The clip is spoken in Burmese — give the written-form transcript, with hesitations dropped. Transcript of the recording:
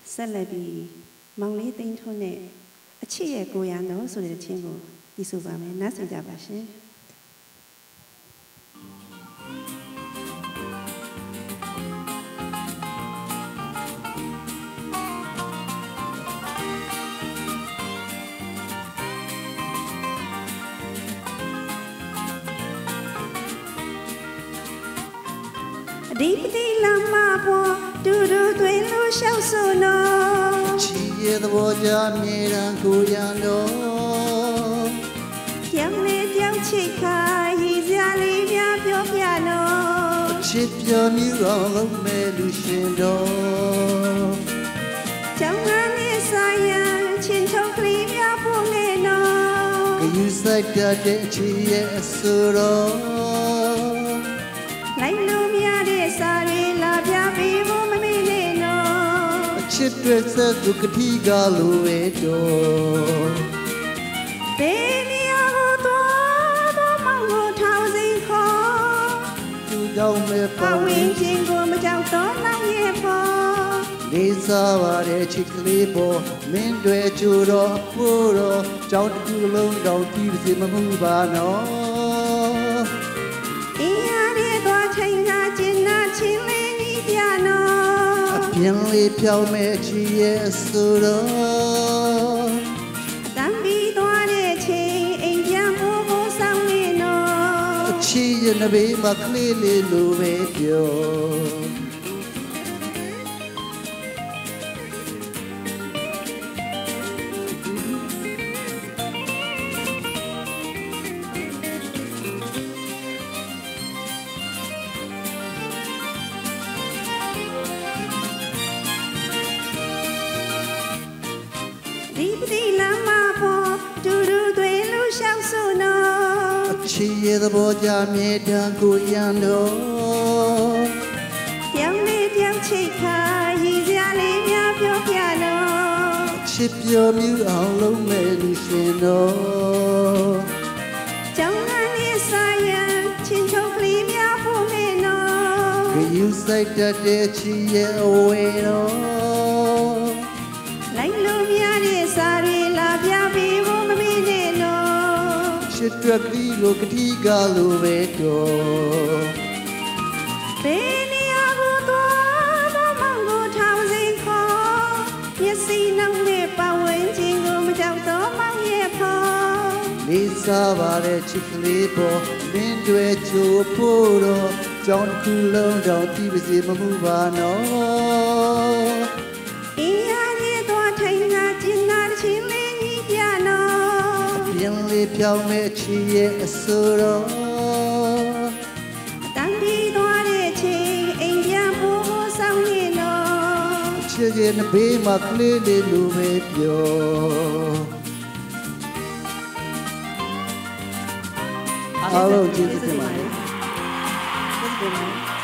ဆက်လက်ပြီးမောင်လေးသိန်းထွန်းနဲ့အချစ်ရဲ့ကိုရံတော်ဆိုတဲ့ချင်းကိုတီးဆိုပါမယ်နားဆင်ကြပါရှင်ဒီပတိလမ်းမပေါ်တူတူသွေးလို့ရှောက်ဆိုနော်ချီရဲ့သဘောကြမြေတံကိုရံတော်ပြောင်းလေပြောင်းချိတ်ခါရည်စရာလေးများပြောပြနော်ချစ်ပြောမြူအောင်လုပ်မဲ့လူရှင်တော်ကြောင်ငန်းနဲ့ဆိုင်ရန်ချင်းထုတ်ကလေးများဖို့လေနော်ဂယူဆိုင်တဲ့ချီရဲ့အဆိုတော်လိုက်လို့မရတဲ့စာတွေလာပြပေးဖို့မမေ့နဲ့နော်အချစ်တွေဆက်သူကတိကလိုပဲတော့ဘယ်နေရာကိုသွားတော့မောင်ကိုထောင်စိန်ခေါ်သူကြောင့်မဲ့ပဝင်းချင်းကိုမကြောက်တော့နောက်ရဲ့ပေါ်လေးစားပါတဲ့ချစ်ကလေးပေါ်မင်းတွေကြိုတော့ပို့တော့ကြောက်တူလုံးတော့တီးစီမမှုပါနော်ပြန်လေးပြောင်းမဲ့ချီရဲ့ဆိုတော့တမ်းပြီးသွားတဲ့ချိန်အိမ်ပြန်ဖို့ဆောင်နေနော်ချီရဲ့နဘေးမှာကလေးလေးလိုပဲပြောဒီပတိလမ်းမပေါ်တူတူသွေးလို့ရှောက်ဆိုနော်ချီရဲ့သဘောကြမြေတံကိုရံတော်ပြောင်းလေးပြောင်းချိတ်ခါရည်စရာလေးများပြောပြနော်ချစ်ပြောမြူအောင်လုပ်မဲ့လူရှင်တော်ကြောင်ငန်းလေးဆိုင်ရန်ချင်းထုတ်ကလေးများဖို့မေနော်ဂယူဆိုင်တဲ့ချီရဲ့အဝေတော်လိုက်လို့မရတဲ့စာတွေလာပြပေးဖို့မမေ့နဲ့နော်ချစ်တွက်ကလေးကိုကတိကလိုပဲတော့ဘယ်နေရာကိုသွားတော့မောင်ကိုထောင်စိန်ခေါ်မျက်စိနောက်နဲ့ပဝင်းချင်းကိုမကြောက်တော့မောင်ရဲ့ဖို့လေးစားပါတဲ့ချစ်ကလေးပေါ်မင်းတွေကြိုဖို့တော့ကြောင်းတစ်ခုလုံးတော့တီးပါစေမမှုပါနော်ပြန်လေးပြောင်းမဲ့ချီရဲ့အဆိုတော်တမ်းပြီးသွားတဲ့ချိန်အိမ်ပြန်ဖို့ဆောင်နေနော်ချစ်ရဲ့နဘေးမှာကလေးလေးလိုပဲပြောအားလုံးကျေးဇူးတင်ပါတယ်